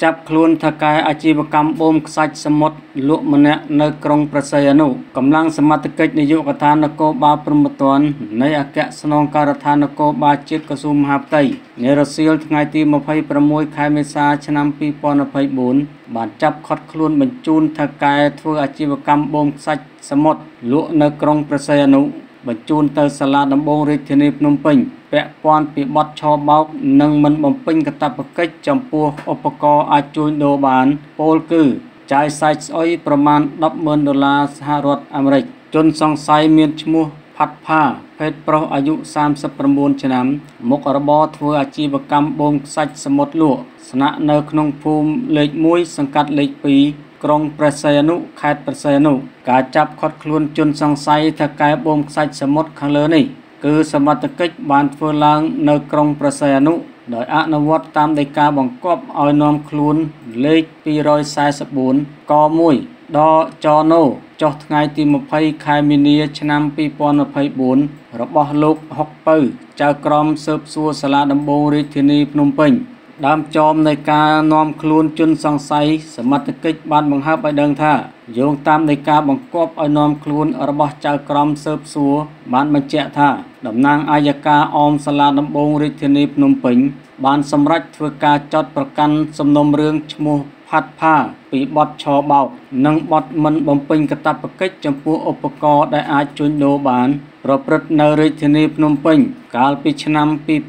ចាប់ខ្លួនថៅកែអាជីវកម្មបូមខ្សាច់សមុទ្រលក់ម្នាក់នៅក្រុងប្រស័យអនុកម្លាំងសមត្ថកិច្ចនាយកដ្ឋាននគរបាលព្រហ្មទណ្ឌនៃអគ្គស្នងការដ្ឋាននគរបាលជាតិក្រសួងមហាផ្ទៃនារសៀលថ្ងៃទី26 ខែមេសាឆ្នាំ2024បានចាប់ឃាត់ខ្លួនបញ្ជូនថៅកែធ្វើអាជីវកម្មបូមខ្សាច់សមុទ្រលក់នៅក្រុងប្រស័យអនុបញ្ជូនទៅសាលាដំបងរាជធានីភ្នំពេញពាក់ព័ន្ធពីបទឆបោកនិងមិនបំពេញកាតព្វកិច្ចចំពោះឧបករណ៍អាចជួញដូរបានពោលគឺចាយសាច់ស្អុយប្រមាណ$10,000សហរដ្ឋអាមេរិកជនសង្ស័យមានឈ្មោះផាត់ផាភេទប្រុសអាយុ39ឆ្នាំមុខរបរធ្វើអាជីវកម្មបូមខ្សាច់សមុទ្រលក់ស្នាក់នៅក្នុងភូមិលេខ1សង្កាត់លេខ2ក្រុងប្រស័យអនុខេត្តប្រស័យអនុការចាប់ឃាត់ខ្លួនជនសង្ស័យថៅកែបូមខ្សាច់សមុទ្រខាងលើនេះគឺសមត្ថកិច្ចបានធ្វើឡើងនៅក្រុងប្រស័យអនុដោយអនុវត្តតាមដីកាបង្គាប់ឲ្យនាំខ្លួនលេខ244ក1ដចណូចុះថ្ងៃទី20 ខែមីនា ឆ្នាំ2024របស់លោកហុកពៅចៅក្រមស៊ើបសួរសាលាដំបងរាជធានីភ្នំពេញដើមចមនៃការនាំខ្លួនជនសង្ស័យសមត្ថកិច្ចបានបង្ហើបឲ្យដឹងថាយោងតាមនៃការបង្គាប់ឲ្យនាំខ្លួនរបស់ចៅក្រមស៊ើបសួរបានបញ្ជាក់ថាតំណាងអัยការអមសាលាដំបងរាជធានីភ្នំពេញបានសម្រេចធ្វើការចោទប្រកាន់សំណុំរឿងឈ្មោះផាត់ផាពីបទឆបោកនិងបទមិនបំពេញកាតព្វកិច្ចចំពោះឧបករណ៍ដែលអាចជួញដូរបានប្រព្រឹត្តនៅរាជធានីភ្នំពេញកាលពីឆ្នាំ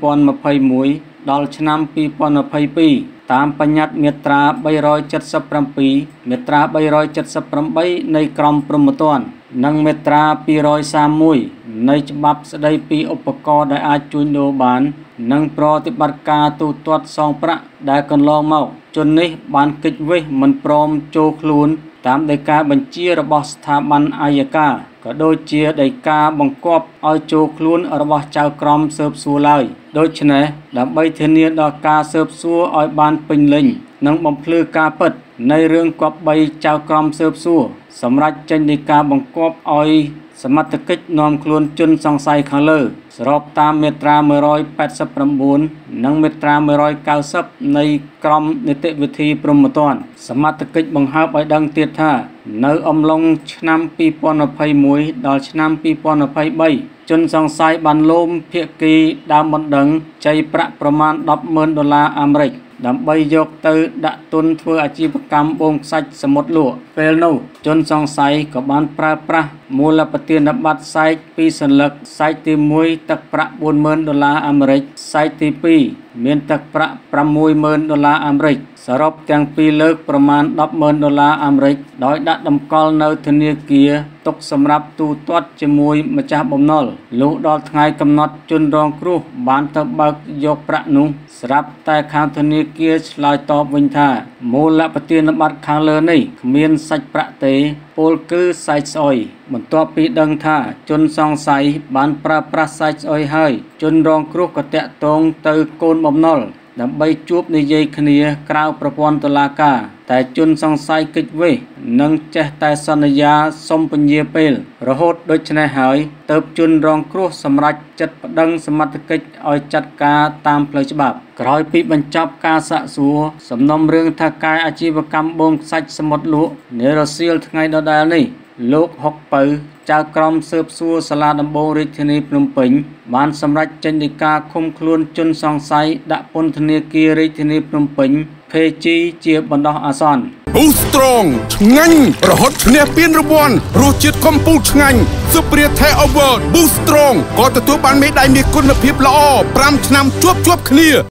2021ដល់ឆ្នាំ2022តាមបញ្ញត្តិមាត្រា377មាត្រា378នៃក្រមព្រហ្មទណ្ឌនិងមាត្រា231នៃច្បាប់ស្តីពីឧបករណ៍ដែលអាចជួញដូរបាននិងប្រតិបត្តិការទូទាត់សងប្រាក់ដែលកន្លងមកជននេះបានគេចវេះមិនព្រមចូលខ្លួនតាមដីកាបញ្ជារបស់ស្ថាប័នអัยការក៏ដូចជាដីកាបង្គាប់ឲ្យចូលខ្លួនរបស់ចៅក្រមស៊ើបសួរឡើយដូច្នេះដើម្បីធានាដល់ការស៊ើបសួរឲ្យបានពេញលេញនិងបំភ្លឺការពិតនៃរឿងគប្បីចៅក្រមស៊ើបសួរសម្រាប់ចេញដីកាបង្គាប់ឲ្យសមត្ថកិច្ចនាំខ្លួនជនសង្ស័យខាងលើស្របតាមមាត្រា189និងមាត្រា190នៃក្រមនីតិវិធីព្រហ្មទណ្ឌសមត្ថកិច្ចបង្ហើបឲ្យដឹងទៀតថានៅអំឡុងឆ្នាំ2021ដល់ឆ្នាំ2023ជនសង្ស័យបានលូមភាគីដើមបណ្ដឹងចៃប្រាក់ប្រមាណ$10,000អាមេរិកដើម្បីយកទៅដាក់ទុនធ្វើអាជីវកម្មបូមខ្សាច់សមុទ្រលក់ពេលនោះជនសង្ស័យក៏បានប្រើប្រាស់មូលប្រធានប័ត្រសែក2សន្លឹកសែកទី1ទឹកប្រាក់$40,000អាមេរិកសែកទី2មានទឹកប្រាក់$60,000អាមេរិកសរុបទាំងពីរលើកប្រមាណ$10,000អាមេរិកដោយដាក់តម្កល់នៅធនាគារទុកសម្រាប់ទូទាត់ជាមួយម្ចាស់បំណុលលុះដល់ថ្ងៃកំណត់ជនរងគ្រោះបានទៅបើកយកប្រាក់នោះស្រាប់តែខាងធនាគារឆ្លើយតបវិញថាមូលប្រធានប័ត្រខាងលើនេះគ្មានសាច់ប្រាក់ទេពោលគឺសាច់ស្អុយបន្ទាប់ពីដឹងថាជនសង្ស័យបានប្រើប្រាស់សាច់ស្អុយហើយជនរងគ្រោះក៏តាក់ទងទៅកូនបំណុលដើម្បីជួបនិយាយគ្នាក្រៅប្រព័ន្ធតុលាការតែជនសង្ស័យគេចវេះនិងចេះតែសន្យាសុំពញាពេលរហូតដូច្នេះហើយទើបជនរងគ្រោះសម្រេចចិត្តប្តឹងសមត្ថកិច្ចឲ្យចាត់ការតាមផ្លូវច្បាប់ក្រោយពីបញ្ចប់ការសាកសួរសំណុំរឿងថៅកែអាជីវកម្មបូមខ្សាច់សមុទ្រលក់នារសៀលថ្ងៃដដែលនេះលោកហុកពៅចៅក្រមស៊ើបសួរសាលាដំបងរាជធានីភ្នំពេញបានសម្រេចចេញដីកាឃុំខ្លួនជនសង្ស័យដាក់ពន្ធនាគាររាជធានីភ្នំពេញភេជីជាបណ្ដោះអាសន្ន Boost Strong ឆ្ងាញ់រហូតឈ្នះពានរង្វាន់រសជាតិកំពូលឆ្ងាញ់ Superior Thai Award Boost Strong ក៏ទទួលបានមេដាយមាសគុណភាពល្អ5ឆ្នាំជាប់គ្នា